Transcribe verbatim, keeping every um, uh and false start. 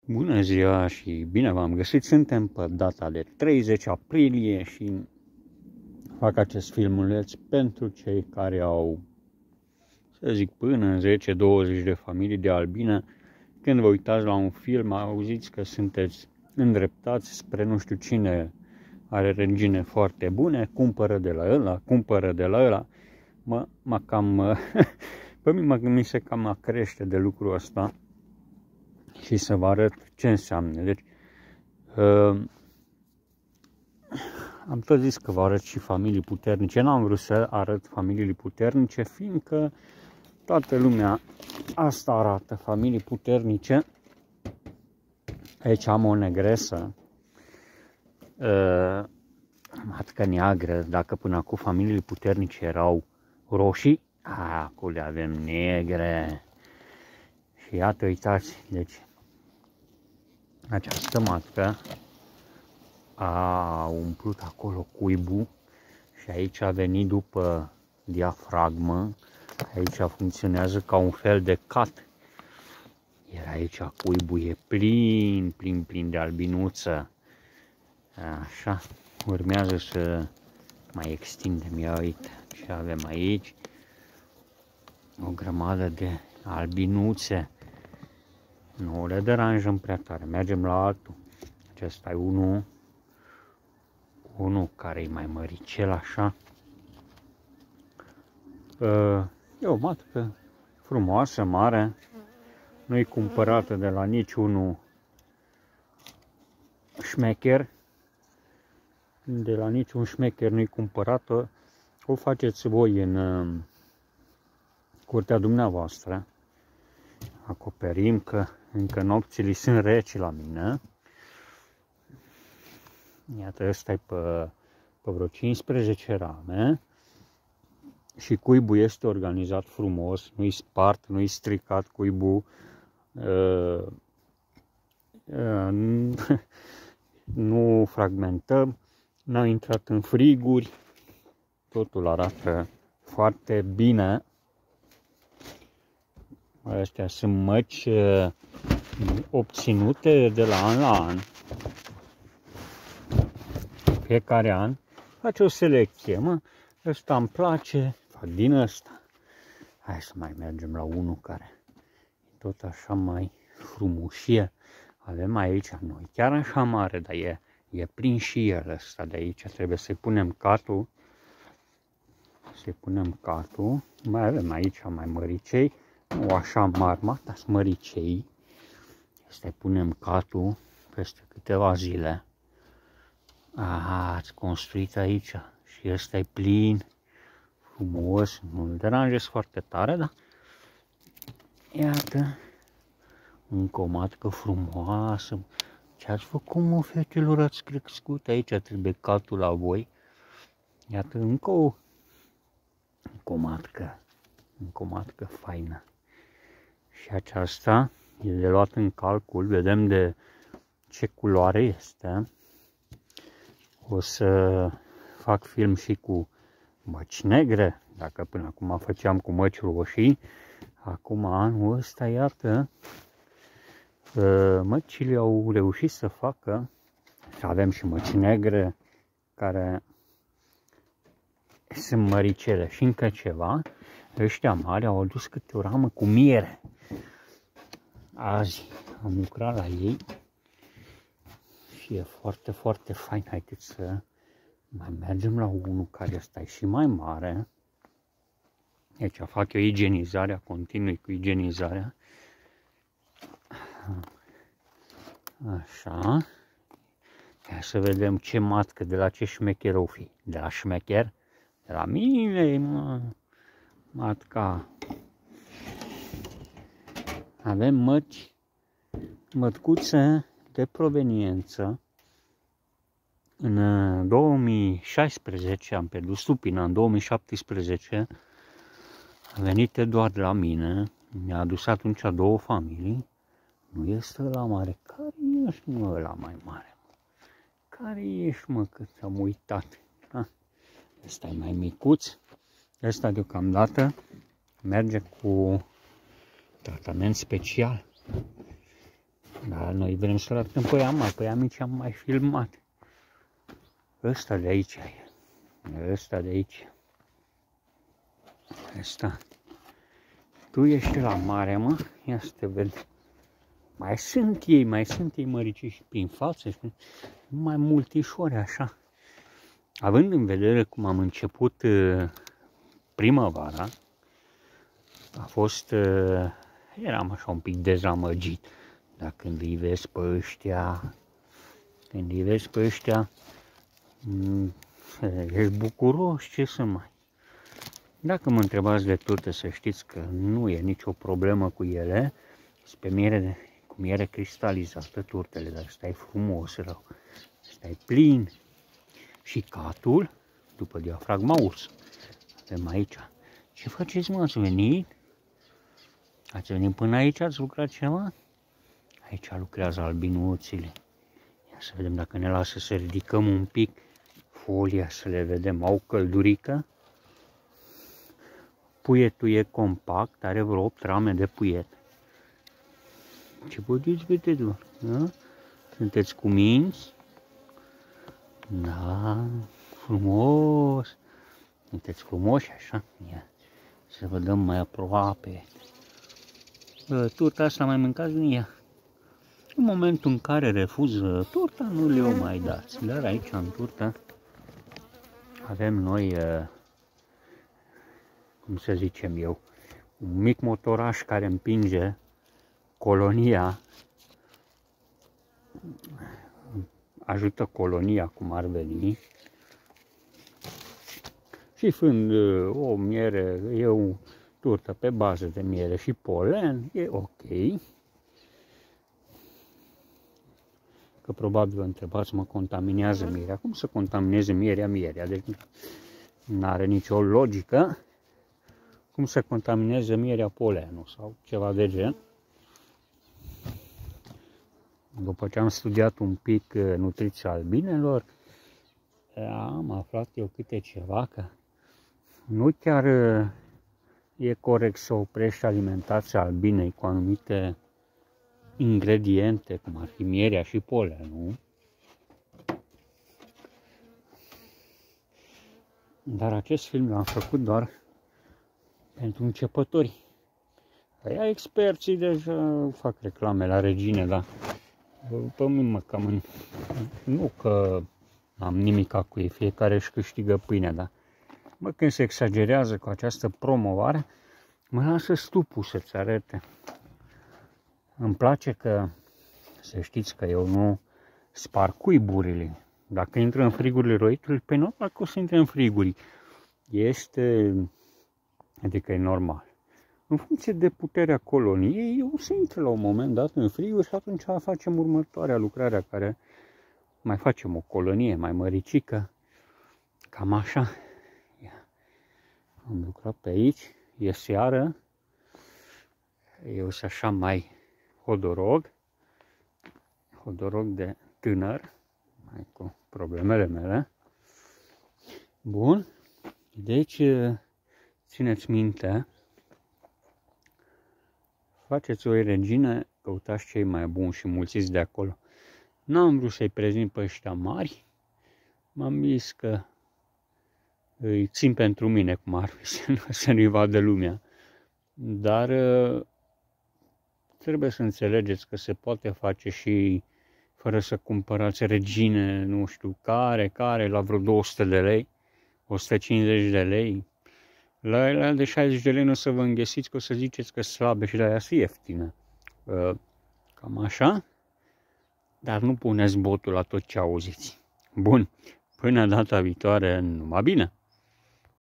Bună ziua și bine v-am găsit! Suntem pe data de treizeci aprilie și fac acest filmuleț pentru cei care au, să zic, până zece douăzeci de familii de albine. Când vă uitați la un film, auziți că sunteți îndreptați spre nu știu cine are regine foarte bune, cumpără de la ăla, cumpără de la ăla. Mă, mă cam, pe mine mi se cam acrește de lucrul ăsta. Și să vă arăt ce înseamnă. Deci, uh, am tot zis că vă arăt și familii puternice. N-am vrut să arăt familii puternice, fiindcă toată lumea asta arată, familii puternice. Aici am o negresă, uh, matcă neagră. Dacă până acum familiile puternice erau roșii, acum le avem negre. Și iată, uitați, deci această matcă a umplut acolo cuibul și aici a venit după diafragmă. Aici funcționează ca un fel de cat. Iar aici cuibul e plin, plin, plin de albinuță. Așa, urmează să mai extindem. Ia uite ce avem aici. O grămadă de albinuțe. Nu le deranjăm prea tare, mergem la altul. Acesta e unul, unul care e mai măricel așa. E o matcă frumoasă, mare, nu-i cumpărată de la niciunul șmecher, de la niciun șmecher nu-i cumpărată, o faceți voi în curtea dumneavoastră. Acoperim că încă nopțile sunt reci la mine. Iată, ăsta e pe, pe vreo cincisprezece rame. Și cuibul este organizat frumos, nu-i spart, nu-i stricat cuibul. Uh, uh, nu fragmentăm, n-a intrat în friguri. Totul arată foarte bine. Astea sunt măci obținute de la an la an. Fiecare an face o selecție, mă. Ăsta îmi place, fac din ăsta. Hai să mai mergem la unul care e tot așa mai frumușie. Avem aici noi, chiar așa mare, dar e, e prins și el ăsta de aici. Trebuie să-i punem catul. Să-i punem catul. Mai avem aici mai măricei. Nu așa mari, mata smăricei. Să punem catul peste câteva zile. Aha, ați construit aici și ăsta e plin, frumos, nu-l deranjez foarte tare, dar iată, încă o matcă frumoasă. Ce ați făcut, mă, fetelor, ați crescut aici, trebuie catul la voi. Iată, încă o, încă o matcă, încă o matcă faină. Și aceasta e de luat în calcul, vedem de ce culoare este. O să fac film și cu măci negre, dacă până acum făceam cu măci roșii. Acum, anul ăsta, iată, măcile au reușit să facă, și avem și măci negre care sunt măricele. Și încă ceva, ăștia mari au adus câte o ramă cu miere. Azi am lucrat la ei și e foarte, foarte fain. Haideți să mai mergem la unul care este și mai mare. Aici fac eu igienizarea, continui cu igienizarea. Așa. Ia să vedem ce matcă, de la ce șmecher o fi. De la șmecher? De la mine, mă. Matca. Avem măci, mătcuțe de proveniență. În două mii șaisprezece am pierdut stupina, în două mii șaptesprezece a venit doar de la mine, mi-a adus atunci două familii. Nu este ăla mare. Care ești, mă, ăla mai mare? Care ești, mă, că ți-am uitat? Ăsta e mai micuț. Ăsta deocamdată merge cu tratament special. Dar noi vrem să-l arătăm pe ea mai, pe ea mici am mai filmat. Ăsta de aici e. Ăsta de aici. Ăsta. Tu ești la mare, mă. Ia să te ved. Mai sunt ei, mai sunt ei măriciși prin față și mai multișori așa. Având în vedere cum am început uh, primăvara, a fost, uh, eram așa un pic dezamăgit. Dar când îi vezi pe ăștia, când îi vezi pe ăștia, ești bucuros, ce să mai. Dacă mă întrebați de turte, să știți că nu e nicio problemă cu ele, sunt pe miere de, cu miere cristalizată turtele, dar stai frumos rău, stai plin. Și catul, după diafragma urs. Avem aici. Ce faceți, mă? Ați venit? Ați venit până aici? Ați lucrat ceva? Aici lucrează albinuțile. Ia să vedem dacă ne lasă să ridicăm un pic folia, să le vedem. Au căldurică. Puietul e compact, are vreo opt rame de puiet. Ce puteți, vedeți-vă? Da? Sunteți cuminți? Da, frumos. Sunteți frumoși așa? Ia, să vă dăm mai aproape. Turta asta mai mâncați din ea. În momentul în care refuză turta, nu le-o mai dați. Dar aici, în turtă, avem noi, cum să zicem eu, un mic motoraș care împinge colonia, ajută colonia, cum ar veni. Și fând o miere, e o turtă pe bază de miere și polen, e ok. Că probabil vă întrebați, mă contaminează mierea. Cum să contamineze mierea mierea? Deci nu are nicio logică. Cum să contamineze mierea polenul sau ceva de gen. După ce am studiat un pic nutriția albinelor, am aflat eu câte ceva că nu chiar e corect să oprești alimentația albinei cu anumite ingrediente, cum ar fi mierea și polenul. Dar acest film l-am făcut doar pentru începători. Aia experții deja fac reclame la Regine, dar pe mine mă cam în... nu că am nimica cu ei, fiecare își câștigă pâinea, dar mă, când se exagerează cu această promovare, mă lasă stupul să-ți arate. Îmi place că, să știți că eu nu spar cuiburile. Dacă intră în frigurile roitului, pe normal că o să intre în friguri. Este, adică e normal. În funcție de puterea coloniei, eu o să intre la un moment dat în friguri și atunci facem următoarea lucrare, care mai facem o colonie mai măricică. Cam așa. Ia. Am lucrat pe aici, e seară, eu sunt așa mai hodorog, hodorog de tânăr, mai cu problemele mele. Bun, deci țineți minte, faceți o regină, căutați cei mai buni și mulțiți de acolo. N-am vrut să-i prezint pe ăștia mari, m-am zis că îi țin pentru mine, cum ar fi, să nu-i vadă lumea. Dar trebuie să înțelegeți că se poate face și fără să cumpărați regine, nu știu care, care, la vreo două sute de lei, o sută cincizeci de lei. La ele de șaizeci de lei nu o să vă înghesiți, că o să ziceți că slabe și la aia sunt ieftină. Cam așa. Dar nu puneți botul la tot ce auziți. Bun, până data viitoare, numai bine!